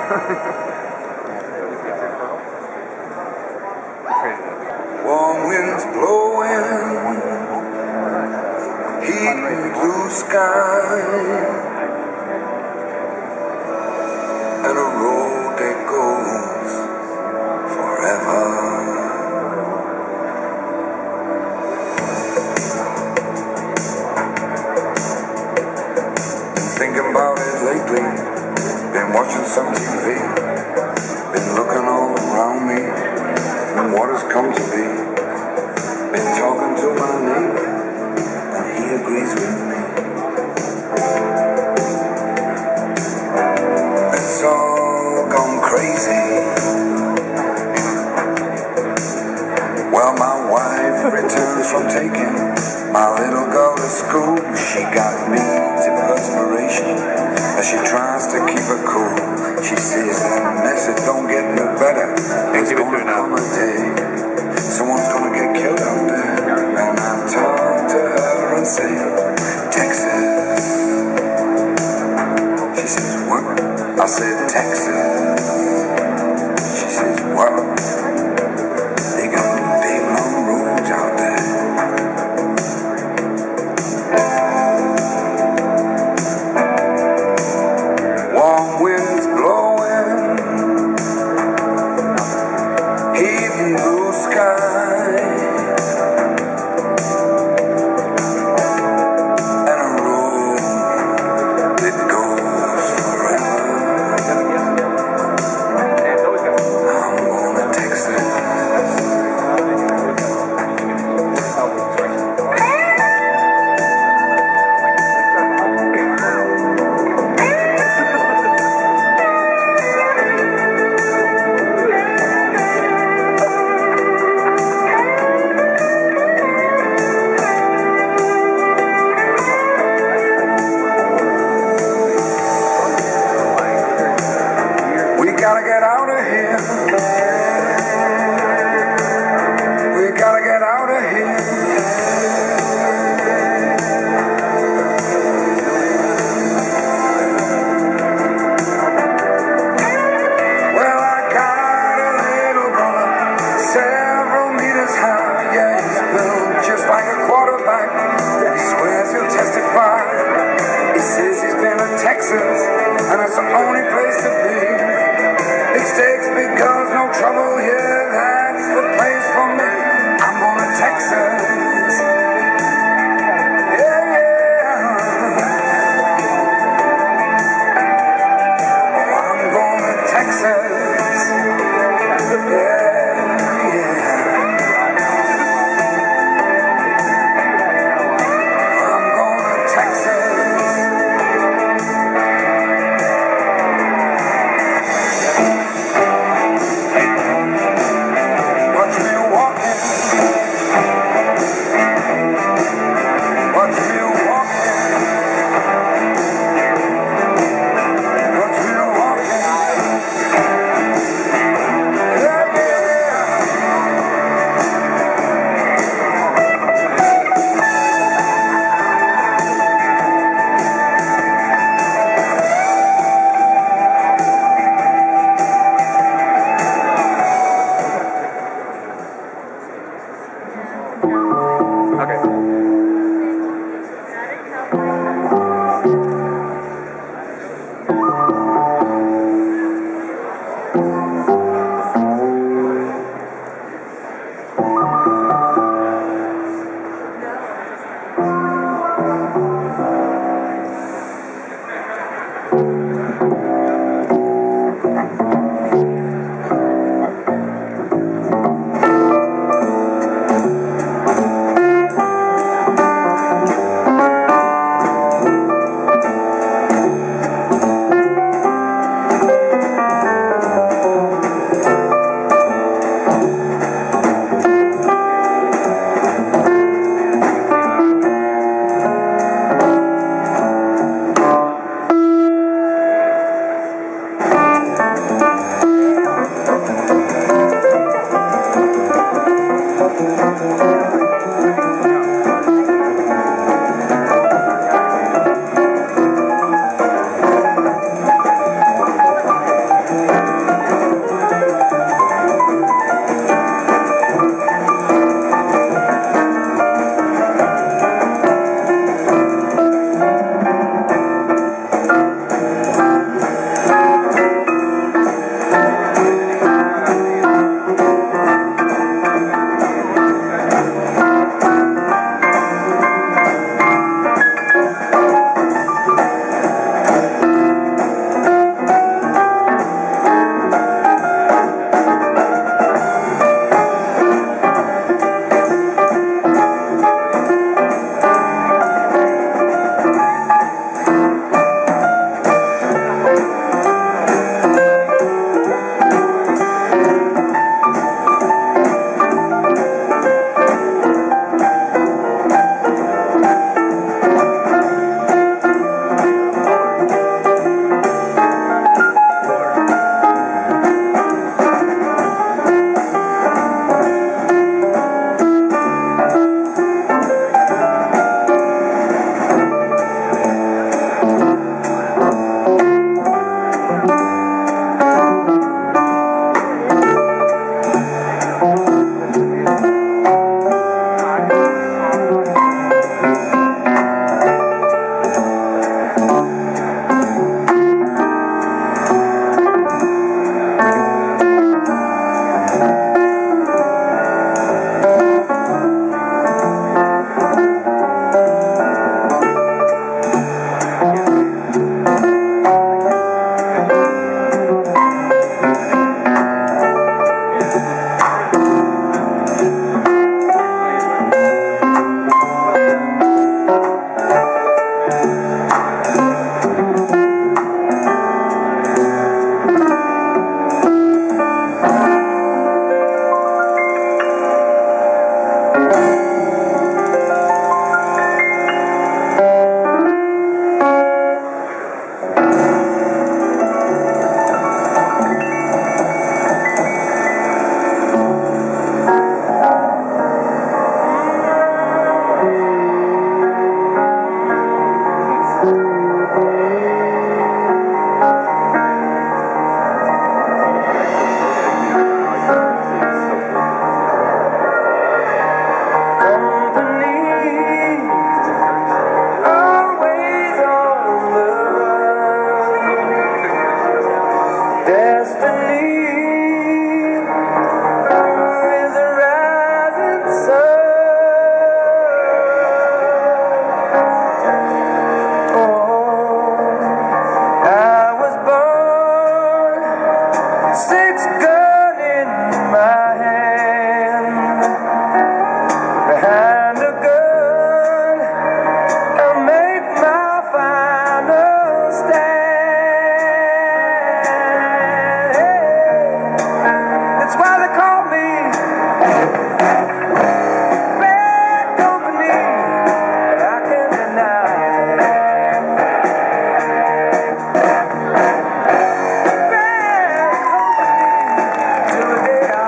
Warm winds blowing, heat and blue sky, and a road that goes forever. Been thinking about it lately, been watching some TV, been looking all around me and what has come to be. Been talking to my neighbor and he agrees with me. It's all gone crazy. Well, my wife returns from taking my little girl to school. She got me to perspiration as she tries to keep her cool. She says that mess, it don't get no better. It's gonna come a day someone's gonna get killed out there. And I talk to her and say, Texas. She says, what? I said, Texas. She says, what? They got big long roads out there. Warm winds blowing, heat and blue sky, and a road that goes forever. I'm going to Texas. We gotta get out of here. We gotta get out of here. Well, I got a little brother, several meters high. Yeah, he's built just like a quarterback. He swears he'll testify. He says he's been in Texas, and it's the only place to be. Big stakes, big guns, no trouble here. That's the place for me. I'm going to Texas. Yeah, yeah. Oh, I'm going to Texas. Yeah, yeah. I'm going to Texas. Destiny is a rising sun. Oh, I was born, six gun in my hand, behind a gun, I'll make my final stand. That's why they call me bad company, but I can't deny bad company till the day I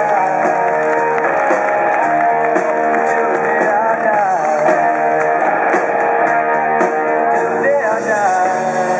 die. Till the day I die. Till the day I die.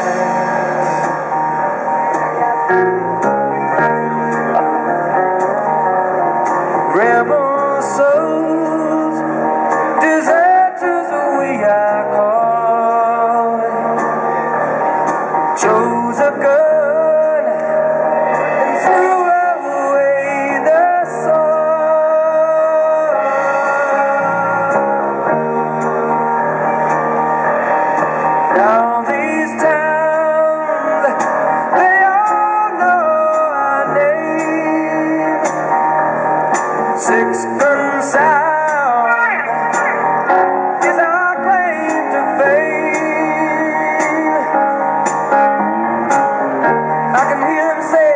Rebel souls, deserters we are called, chose a gun and threw away the sword. Now these towns, they all know our name. Six gun sound is our claim to fame. I can hear them say,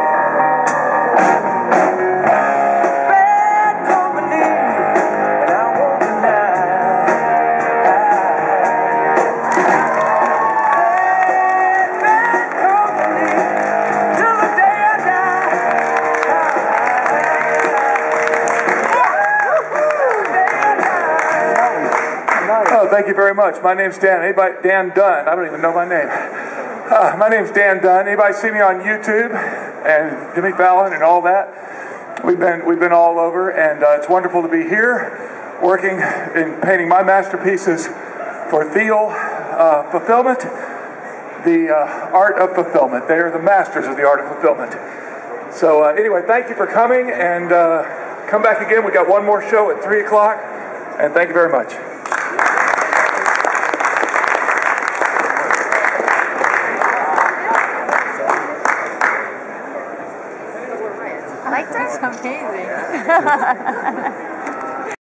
bad company, and I won't deny. Bad company till the day I die. Oh, thank you very much. My name's Dan. Anybody? Dan Dunn. I don't even know my name. My name's Dan Dunn. Anybody see me on YouTube and Jimmy Fallon and all that? We've been all over, and it's wonderful to be here, working in painting my masterpieces for Thiel Fulfillment, the art of fulfillment. They are the masters of the art of fulfillment. So anyway, thank you for coming, and come back again. We got one more show at 3 o'clock, and thank you very much. I like that. It's amazing.